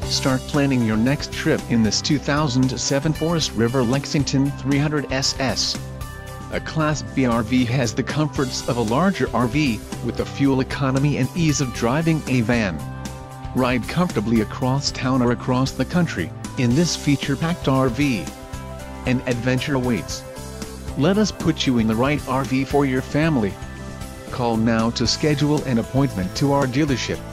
Start planning your next trip in this 2007 Forest River Lexington 300 SS. A Class B RV has the comforts of a larger RV, with the fuel economy and ease of driving a van. Ride comfortably across town or across the country in this feature-packed RV. An adventure awaits. Let us put you in the right RV for your family. Call now to schedule an appointment to our dealership.